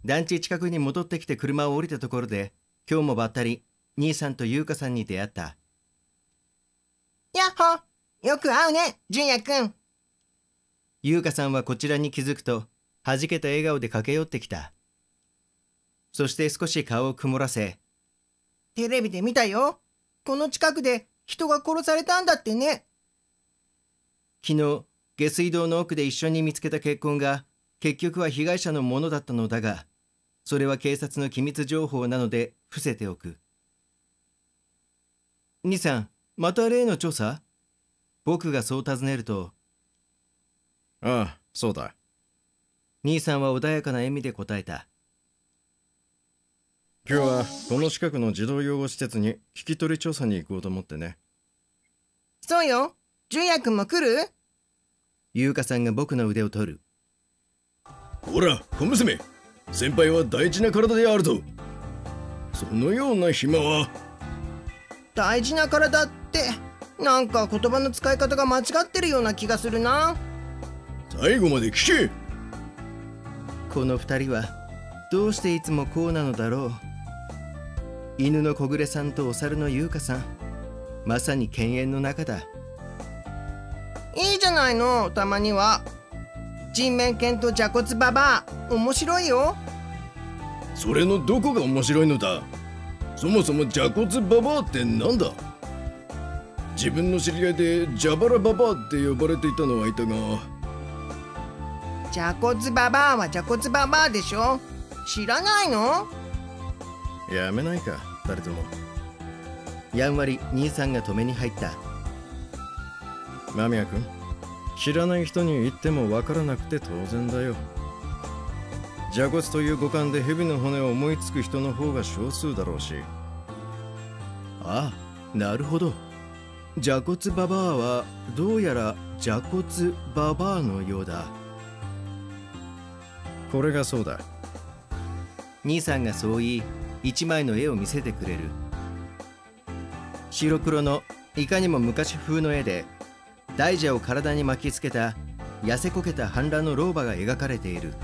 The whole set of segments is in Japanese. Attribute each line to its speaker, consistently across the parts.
Speaker 1: 団地近くに戻ってきて車を降りたところで、今日もばったり兄さんと優香さんに出会った。
Speaker 2: やっほ、よく会うね、純也くん。
Speaker 1: 優香さんはこちらに気づくと、はじけた笑顔で駆け寄ってきた。そして少し顔を曇らせ、
Speaker 2: テレビで見たよ。この近くで人が殺されたんだってね。
Speaker 1: 昨日、下水道の奥で一緒に見つけた血痕が、結局は被害者のものだったのだが、それは警察の機密情報なので伏せておく。兄さん、また例の調査？僕がそう尋ねると、
Speaker 3: ああ、そうだ。
Speaker 1: 兄さんは穏やかな笑みで答えた。
Speaker 3: 今日はこの近くの児童養護施設に聞き取り調査に行こうと思ってね。
Speaker 2: そうよ、純也くんも来る？
Speaker 1: 優香さんが僕の腕を取る。
Speaker 3: ほら、小娘、先輩は大事な体であるぞ。そのような暇は。
Speaker 2: 大事な体って、なんか言葉の使い方が間違ってるような気がするな。
Speaker 3: 最後まで聞け。
Speaker 1: この二人はどうしていつもこうなのだろう。犬の小暮さんとお猿の優香さん、まさに犬猿の仲だ。
Speaker 2: いいじゃないの、たまには。人面犬と蛇骨ババア、面白いよ。
Speaker 3: それのどこが面白いのだ。そもそも蛇骨ババアってなんだ。自分の知り合いで蛇腹ババアって呼ばれていたのはいたが。
Speaker 2: 蛇骨ババアは蛇骨ババアでしょ。知らないの？
Speaker 3: やめないか、誰とも。
Speaker 1: やんわり兄さんが止めに入った。
Speaker 3: 間宮君、知らない人に言っても分からなくて当然だよ。蛇骨という五感で蛇の骨を思いつく人の方が少数だろうし。
Speaker 1: ああ、なるほど。蛇骨ババアはどうやら蛇骨ババアのようだ。
Speaker 3: これがそうだ。
Speaker 1: 兄さんがそう言い、一枚の絵を見せてくれる。白黒のいかにも昔風の絵で、大蛇を体に巻きつけた痩せこけた半裸の老婆が描かれている。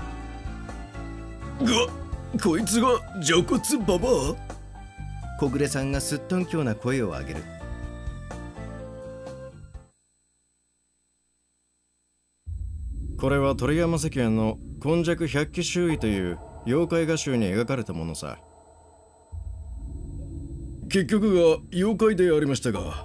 Speaker 3: こいつが蛇骨ババア？
Speaker 1: 小暮さんがすっとんきょうな声を上げる。
Speaker 3: これは鳥山石燕の今昔百鬼周囲という妖怪画集に描かれたものさ。結局が妖怪でありましたが。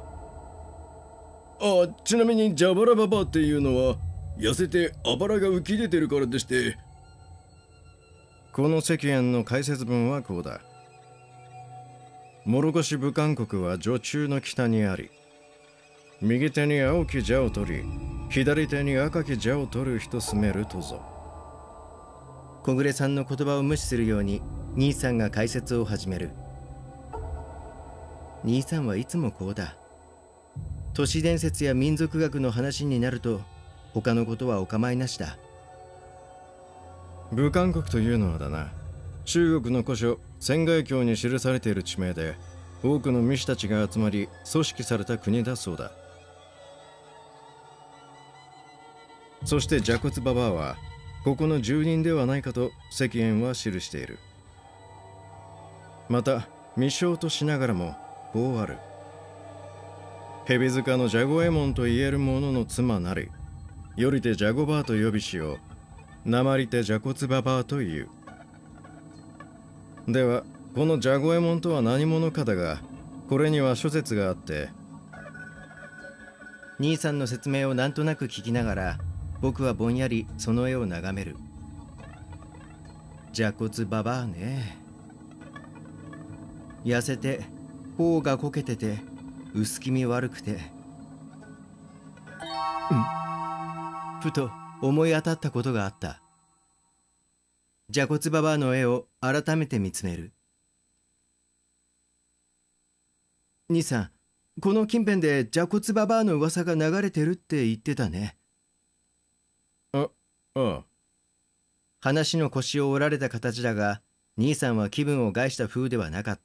Speaker 3: ちなみに蛇腹ババアっていうのは痩せてあばらが浮き出てるからでして。この石燕の解説文はこうだ。諸越武漢国は女中の北にあり、右手に青き蛇を取り、左手に赤き蛇を取る人住めるとぞ。
Speaker 1: 小暮さんの言葉を無視するように兄さんが解説を始める。兄さんはいつもこうだ。都市伝説や民族学の話になると他のことはお構いなしだ。
Speaker 3: 武漢国というのはだな、中国の古書仙外経に記されている地名で、多くの巫師たちが集まり組織された国だそうだ。そして蛇骨ババアはここの住人ではないかと石燕は記している。また未章としながらもこうある。蛇塚のジャゴエモンといえる者の妻なり、よりてジャゴバーと呼びしよう。なまりて蛇骨ババアという。ではこのジャゴエモンとは何者かだが、これには諸説があって。
Speaker 1: 兄さんの説明をなんとなく聞きながら、僕はぼんやりその絵を眺める。蛇骨ババアね。痩せて頬がこけてて薄気味悪くて、ふと思い当たったことがあった。蛇骨ババアの絵を改めて見つめる。兄さん、この近辺で蛇骨ババアの噂が流れてるって言ってたね。
Speaker 3: ああ。
Speaker 1: 話の腰を折られた形だが、兄さんは気分を害した風ではなかった。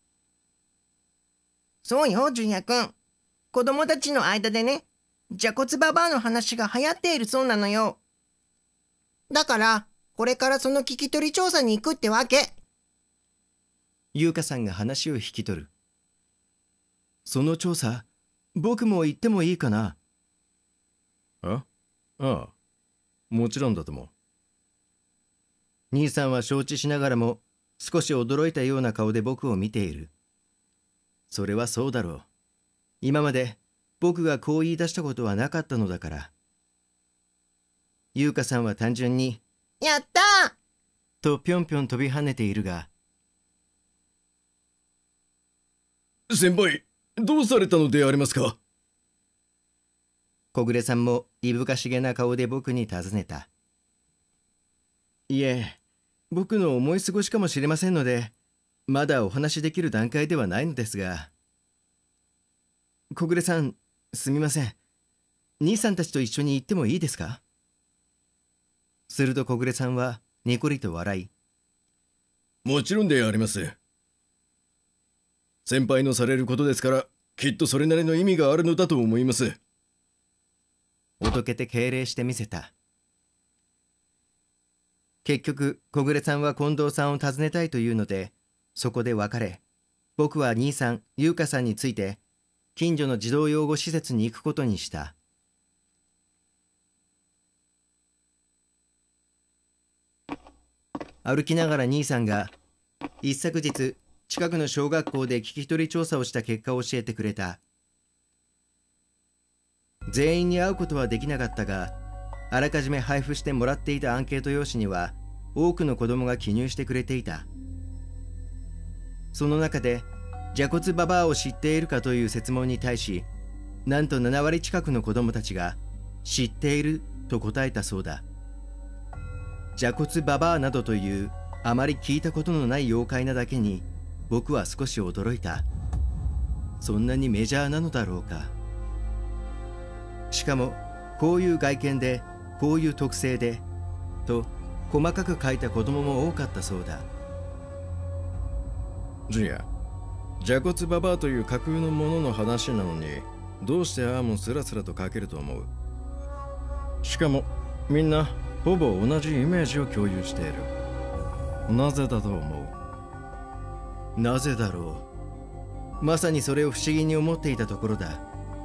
Speaker 2: そうよ、純也くん。子供たちの間でね、蛇骨ババアの話が流行っているそうなのよ。だから、 これからその聞き取り調査に行くってわけ。
Speaker 1: 優香さんが話を引き取る。その調査、僕も行ってもいいかな？
Speaker 3: ああ、もちろんだとも。
Speaker 1: 兄さんは承知しながらも少し驚いたような顔で僕を見ている。それはそうだろう。今まで僕がこう言い出したことはなかったのだから。優香さんは単純に
Speaker 2: やったー
Speaker 1: とぴょんぴょん飛び跳ねているが、
Speaker 3: 先輩、どうされたのでありますか？
Speaker 1: 小暮さんもいぶかしげな顔で僕に尋ねた。いえ、僕の思い過ごしかもしれませんので、まだお話しできる段階ではないのですが。小暮さん、すみません。兄さんたちと一緒に行ってもいいですか？すると小暮さんはにこりと笑い、
Speaker 3: もちろんであります。先輩のされることですから、きっとそれなりの意味があるのだと思います。
Speaker 1: おどけて敬礼してみせた。結局小暮さんは近藤さんを訪ねたいというので、そこで別れ、僕は兄さん優香さんについて近所の児童養護施設に行くことにした。歩きながら兄さんが一昨日近くの小学校で聞き取り調査をした結果を教えてくれた。全員に会うことはできなかったが、あらかじめ配布してもらっていたアンケート用紙には多くの子供が記入してくれていた。その中で蛇骨ババアを知っているかという設問に対し、なんと7割近くの子供たちが知っていると答えたそうだ。蛇骨ババアなどというあまり聞いたことのない妖怪なだけに僕は少し驚いた。そんなにメジャーなのだろうか。しかもこういう外見でこういう特性でと細かく書いた子供も多かったそうだ。
Speaker 3: ジュニア、蛇骨ババアという架空のものの話なのに、どうしてああもスラスラと書けると思う？しかもみんなほぼ同じイメージを共有している。なぜだと思
Speaker 1: う？なぜだろう。まさにそれを不思議に思っていたところだ。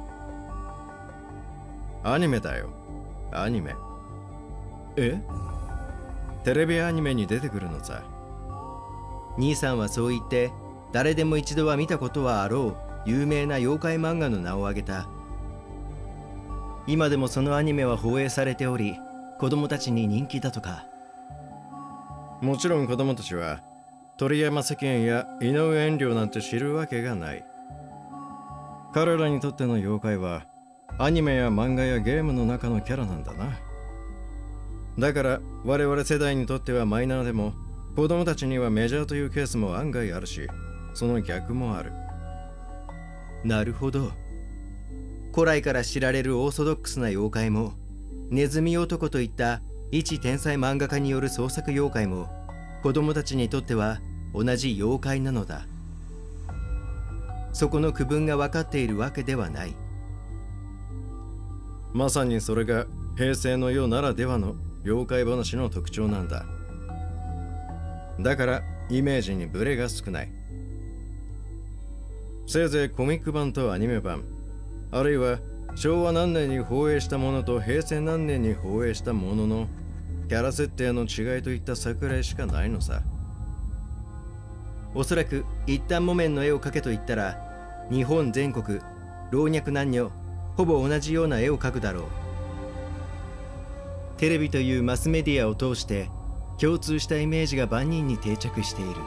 Speaker 3: アニメだよ、アニメ。
Speaker 1: え？
Speaker 3: テレビアニメに出てくるのさ。
Speaker 1: 兄さんはそう言って誰でも一度は見たことはあろう有名な妖怪漫画の名を挙げた。今でもそのアニメは放映されており、子供たちに人気だとか。
Speaker 3: もちろん子供たちは鳥山石燕や井上遠慮なんて知るわけがない。彼らにとっての妖怪はアニメや漫画やゲームの中のキャラなんだな。だから我々世代にとってはマイナーでも、子供たちにはメジャーというケースも案外あるし、その逆もある。
Speaker 1: なるほど。古来から知られるオーソドックスな妖怪も、ネズミ男といった一天才漫画家による創作妖怪も、子供たちにとっては同じ妖怪なのだ。そこの区分が分かっているわけではない。
Speaker 3: まさにそれが平成の世ならではの妖怪話の特徴なんだ。だからイメージにブレが少ない。せいぜいコミック版とアニメ版、あるいは昭和何年に放映したものと平成何年に放映したもののキャラ設定の違いといった差くらいしかないのさ。
Speaker 1: おそらく一反木綿の絵を描けと言ったら、日本全国老若男女ほぼ同じような絵を描くだろう。テレビというマスメディアを通して共通したイメージが万人に定着している。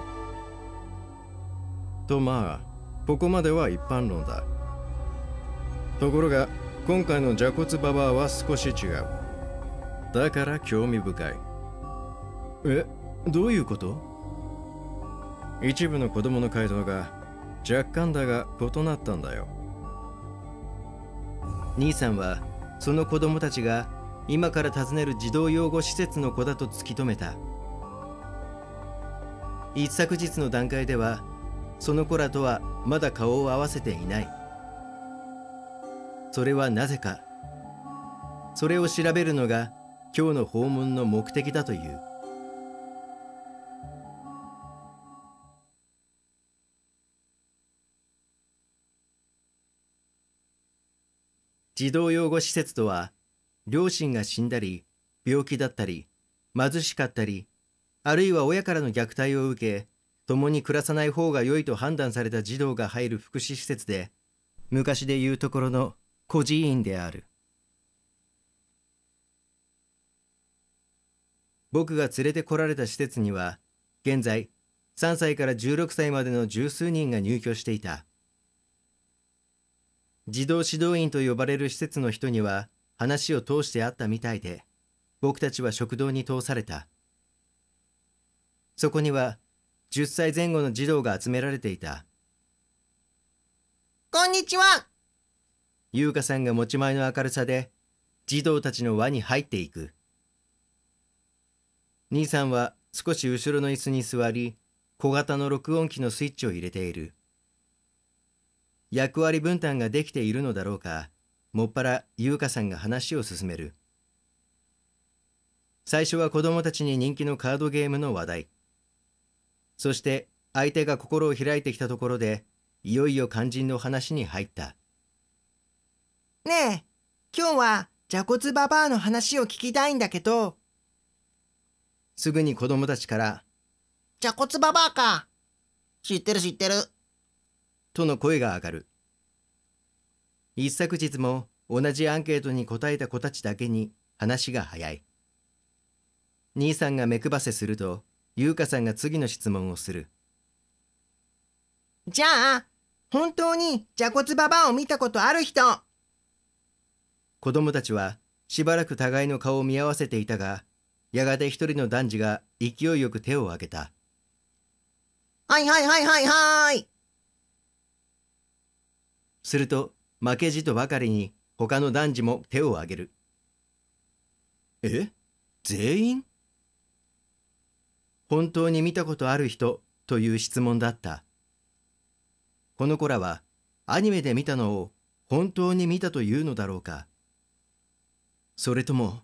Speaker 3: とまあここまでは一般論だ。ところが今回の蛇骨ババアは少し違う。だから興味深い。
Speaker 1: え、どういうこと？
Speaker 3: 一部の子供の回答が若干だが異なったんだよ。
Speaker 1: 兄さんはその子供たちが今から訪ねる児童養護施設の子だと突き止めた。一昨日の段階ではその子らとはまだ顔を合わせていない。それはなぜか。それを調べるのが今日の訪問の目的だという。 児童養護施設とは、両親が死んだり、病気だったり、貧しかったり、あるいは親からの虐待を受け、共に暮らさない方が良いと判断された児童が入る福祉施設で、昔でいうところの孤児院である。僕が連れてこられた施設には、現在3歳から16歳までの十数人が入居していた。児童指導員と呼ばれる施設の人には話を通してあったみたいで、僕たちは食堂に通された。そこには10歳前後の児童が集められていた。
Speaker 2: こんにちは。
Speaker 1: 優香さんが持ち前の明るさで児童たちの輪に入っていく。兄さんは少し後ろの椅子に座り、小型の録音機のスイッチを入れている。役割分担ができているのだろうか、もっぱら優香さんが話を進める。最初は子供たちに人気のカードゲームの話題。そして相手が心を開いてきたところで、いよいよ肝心の話に入った。
Speaker 2: ねえ、今日はじゃこつババアの話を聞きたいんだけど。
Speaker 1: すぐに子供たちから、
Speaker 2: じゃこつババアか。知ってる知ってる。
Speaker 1: との声が上がる。一昨日も同じアンケートに答えた子たちだけに話が早い。兄さんが目配せすると、優香さんが次の質問をする。
Speaker 2: じゃあ、本当にじゃこつババアを見たことある人。
Speaker 1: 子供たちはしばらく互いの顔を見合わせていたが、やがて一人の男児が勢いよく手を挙げた。
Speaker 2: はいはいはいはいはい。
Speaker 1: すると負けじとばかりに他の男児も手を挙げる。え？全員？本当に見たことある人という質問だった。この子らはアニメで見たのを本当に見たというのだろうか。それとも。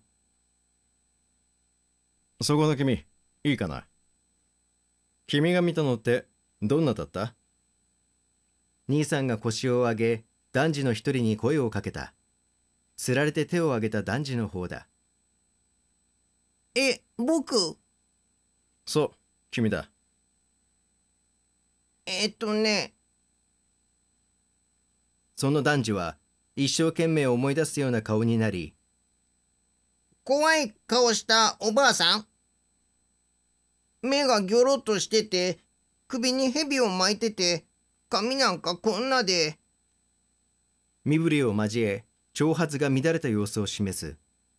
Speaker 3: そこの君、いいかな。君が見たのってどんなだった？
Speaker 1: 兄さんが腰を上げ、男児の一人に声をかけた。つられて手を挙げた男児の方だ。
Speaker 2: 僕？
Speaker 3: そう、君だ。
Speaker 1: その男児は一生懸命思い出すような顔になり、
Speaker 2: 怖い顔したおばあさん？目がギョロッとしてて、首に蛇を巻いてて、髪なんかこんなで。
Speaker 1: 身振りを交え、長髪が乱れた様子を示す。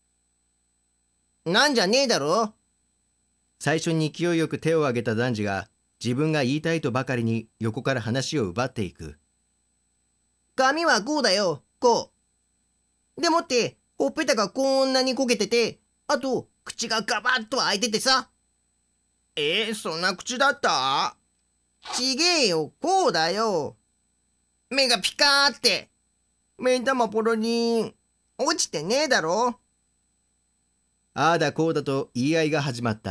Speaker 2: なんじゃねえだろ。
Speaker 1: 最初に勢いよく手を挙げた男児が、自分が言いたいとばかりに横から話を奪っていく。
Speaker 2: 髪はこうだよ、こう。でもって、ほっぺたがこんなに焦げてて、あと、口がガバッと開いててさ。そんな口だった？ちげえよ、こうだよ。目がピカーって。目ん玉ポロリン。落ちてねえだろ。
Speaker 1: ああだこうだと言い合いが始まった。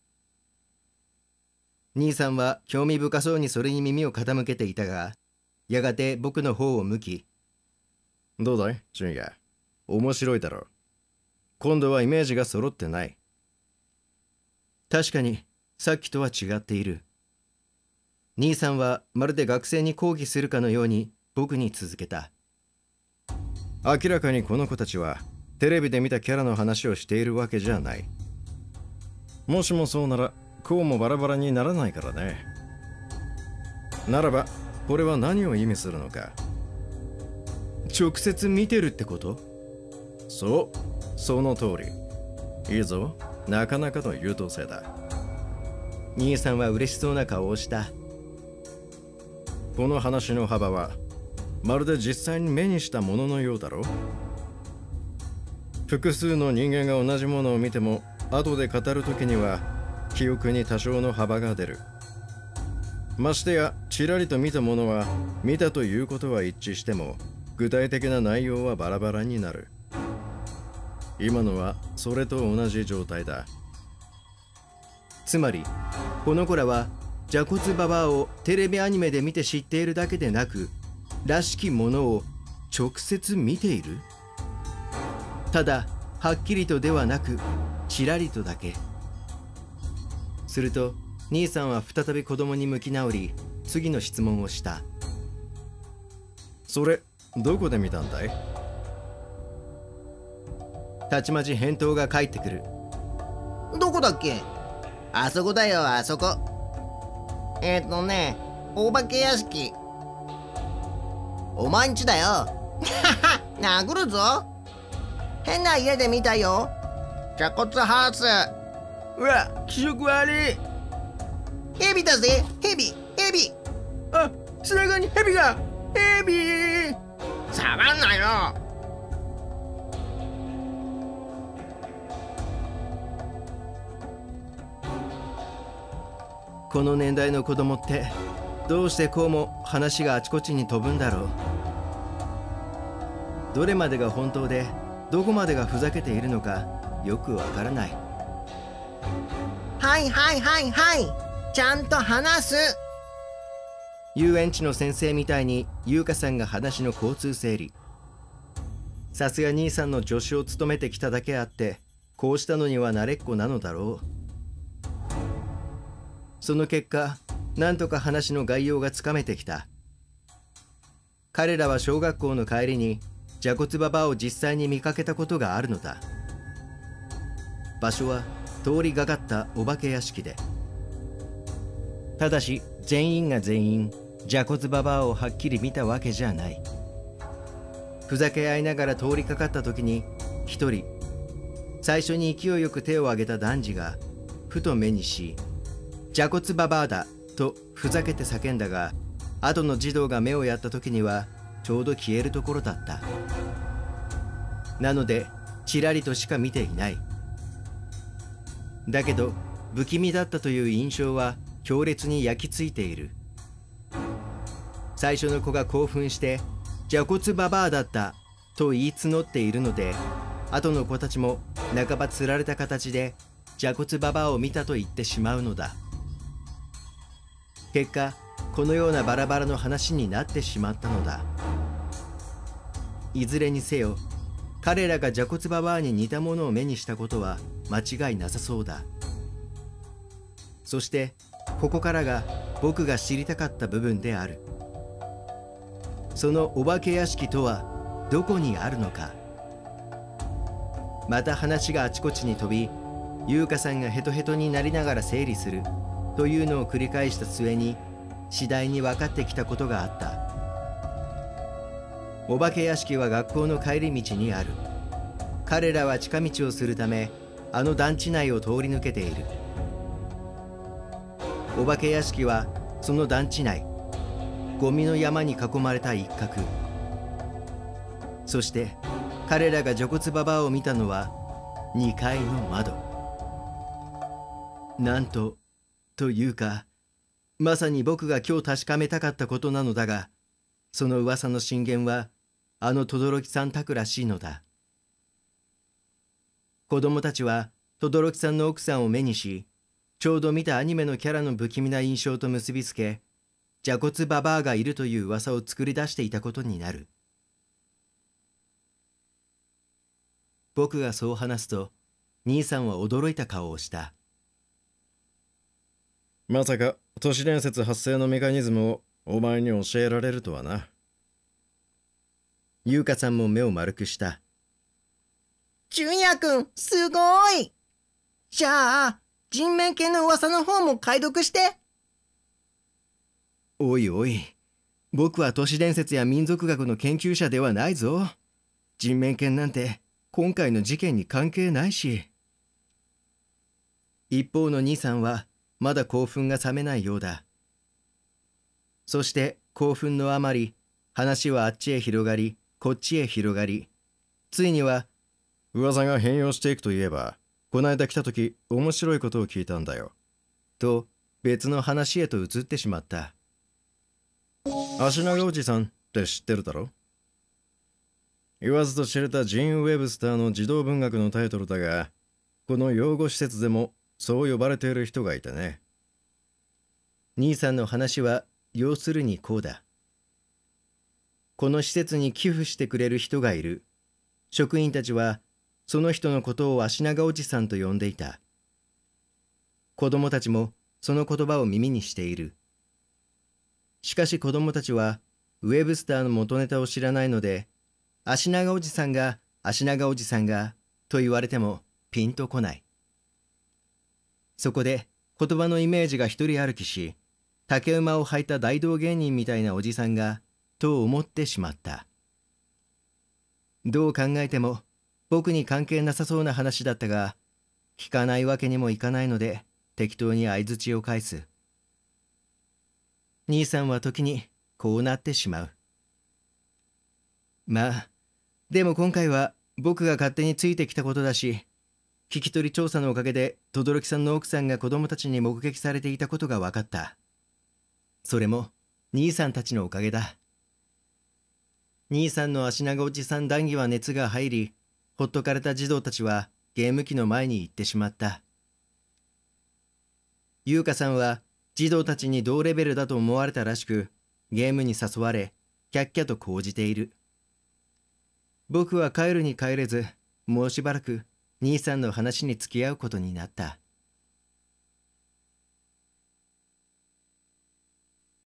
Speaker 1: 兄さんは興味深そうにそれに耳を傾けていたが、やがて僕の方を向き、
Speaker 3: どうだい、純也。面白いだろう。今度はイメージが揃ってない。
Speaker 1: 確かに、さっきとは違っている。兄さんはまるで学生に講義するかのように僕に続けた。
Speaker 3: 明らかにこの子たちはテレビで見たキャラの話をしているわけじゃない。もしもそうならこうもバラバラにならないからね。ならばこれは何を意味するのか。
Speaker 1: 直接見てるってこと？
Speaker 3: そう、その通り。いいぞ、なかなかの優等生だ。
Speaker 1: 兄さんは嬉しそうな顔をした。
Speaker 3: この話の幅はまるで実際に目にしたもののようだろう。複数の人間が同じものを見ても後で語るときには記憶に多少の幅が出る。ましてやちらりと見たものは見たということは一致しても具体的な内容はバラバラになる。今のはそれと同じ状態だ。
Speaker 1: つまりこの子らはじゃこつババアをテレビアニメで見て知っているだけでなく、らしきものを直接見ている？ただはっきりとではなく、ちらりとだけ。すると兄さんは再び子供に向き直り、次の質問をした。
Speaker 3: それどこで見たんだい？
Speaker 1: たちまち返答が返ってくる。
Speaker 2: どこだっけ？あそこだよ、あそこ。お化け屋敷。お前んちだよ。殴るぞ。変な家で見たよ。蛇骨ハウス。
Speaker 1: うわ、気色悪い。
Speaker 2: ヘビだぜ、ヘビ。
Speaker 1: あ、背中にヘビが。ヘビ。
Speaker 2: 触んなよ。
Speaker 1: この年代の子供ってどうしてこうも話があちこちに飛ぶんだろう。どれまでが本当でどこまでがふざけているのかよくわからない。
Speaker 2: はい、ちゃんと話す。
Speaker 1: 遊園地の先生みたいに優香さんが話の交通整理。さすが兄さんの助手を務めてきただけあって、こうしたのには慣れっこなのだろう。その結果、なんとか話の概要がつかめてきた。彼らは小学校の帰りに蛇骨ババアを実際に見かけたことがあるのだ。場所は通りがかったお化け屋敷で、ただし全員が全員蛇骨ババアをはっきり見たわけじゃない。ふざけ合いながら通りかかった時に、一人最初に勢いよく手を挙げた男児がふと目にし、蛇骨ババアだとふざけて叫んだが、後の児童が目をやった時にはちょうど消えるところだった。なのでちらりとしか見ていない。だけど不気味だったという印象は強烈に焼き付いている。最初の子が興奮して蛇骨ババアだったと言い募っているので、後の子たちも半ばつられた形で蛇骨ババアを見たと言ってしまうのだ。結果このようなバラバラの話になってしまったのだ。いずれにせよ彼らが蛇骨ババアに似たものを目にしたことは間違いなさそうだ。そしてここからが僕が知りたかった部分である。そのお化け屋敷とはどこにあるのか。また話があちこちに飛び、優香さんがヘトヘトになりながら整理するというのを繰り返した末に、次第に分かってきたことがあった。お化け屋敷は学校の帰り道にある。彼らは近道をするためあの団地内を通り抜けている。お化け屋敷はその団地内、ゴミの山に囲まれた一角。そして彼らが蛇骨ババアを見たのは2階の窓。なんというか、まさに僕が今日確かめたかったことなのだが、その噂の進言はあの轟さん宅らしいのだ。子供たちは轟さんの奥さんを目にし、ちょうど見たアニメのキャラの不気味な印象と結びつけ、蛇骨ババアがいるという噂を作り出していたことになる。僕がそう話すと、兄さんは驚いた顔をした。
Speaker 3: まさか都市伝説発生のメカニズムをお前に教えられるとはな。
Speaker 1: 優香さんも目を丸くした。
Speaker 2: 純也くん、すごい。じゃあ人面犬の噂の方も解読して。
Speaker 1: おいおい、僕は都市伝説や民族学の研究者ではないぞ。人面犬なんて今回の事件に関係ないし。一方の兄さんはまだ興奮が冷めないようだ。そして興奮のあまり、話はあっちへ広がりこっちへ広がり、ついには
Speaker 3: 噂が変容していくといえば、こないだ来た時面白いことを聞いたんだよ
Speaker 1: と別の話へと移ってしまった。
Speaker 3: 足長おじさんって知ってるだろ。言わずと知れたジーン・ウェブスターの児童文学のタイトルだが、この養護施設でもそう呼ばれている人がいてね。
Speaker 1: 兄さんの話は要するにこうだ。 この施設に寄付してくれる人がいる。職員たちはその人のことを足長おじさんと呼んでいた。子供たちもその言葉を耳にしている。しかし子供たちはウェブスターの元ネタを知らないので、足長おじさんが足長おじさんがと言われてもピンとこない。そこで言葉のイメージが一人歩きし、竹馬を履いた大道芸人みたいなおじさんがと思ってしまった。どう考えても僕に関係なさそうな話だったが、聞かないわけにもいかないので適当に相槌を返す。兄さんは時にこうなってしまう。まあ、でも今回は僕が勝手についてきたことだし、聞き取り調査のおかげで轟さんの奥さんが子供たちに目撃されていたことが分かった。それも兄さんたちのおかげだ。兄さんの足長おじさん談義は熱が入り、ほっとかれた児童たちはゲーム機の前に行ってしまった。優香さんは児童たちに同レベルだと思われたらしく、ゲームに誘われ、キャッキャと講じている。僕は帰るに帰れず、もうしばらく兄さんの話に付き合うことになった。